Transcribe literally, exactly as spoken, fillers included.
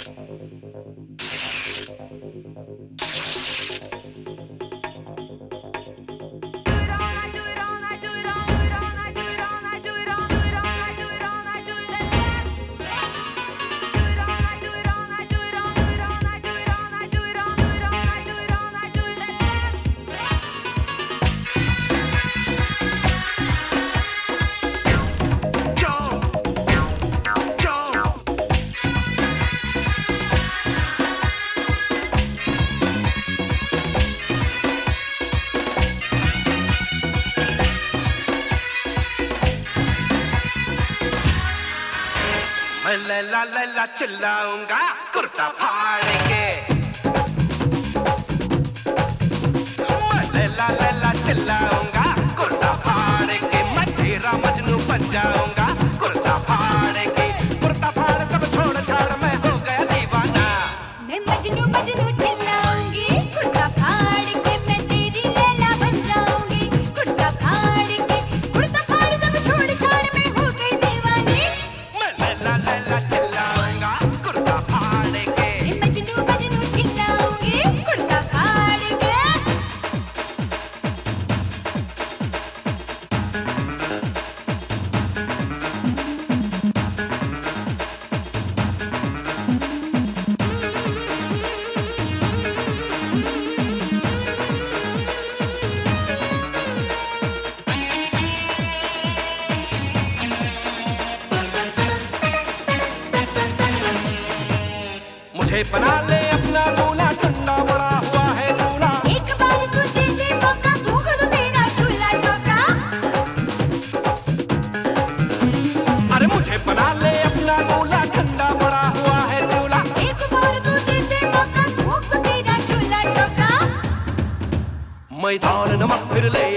लैला लैला चिल्लाऊंगा कुर्ता फाड़ के, लैला लैला चिल्लाऊंगा कुर्ता फाड़ के, मैं तेरा मजनू बन जाऊंगा कुर्ता फाड़ के, कुर्ता फाड़ सब छोड़ छाड़ मैं हो गया दीवाना, मैं मजनू मजनू चिल्लाऊंगी कुर्ता फाड़ के, मैं तेरी लैला बन जाऊंगी कुर्ता फाड़ के, कुर्ता फाड़ सब छोड़ छाड़ मैं हो गई दीवानी, मैं लैला लैला चिल्लाऊंगा कुर्ता फाड़ के, मैं मजनू मजनू चिल्लाऊंगी कुर्ता फाड़ के। मुझे बना ले अपना लूला ठंडा बड़ा हुआ है झूला, एक बार तू दे दे मौका भूख तो तेरा चूल्हा चौका, अरे मुझे बना ले अपना लूला ठंडा बड़ा हुआ है झूला, एक बार तू दे दे मौका भूख तो तेरा चूल्हा चौका, मैदान नमक फिर ले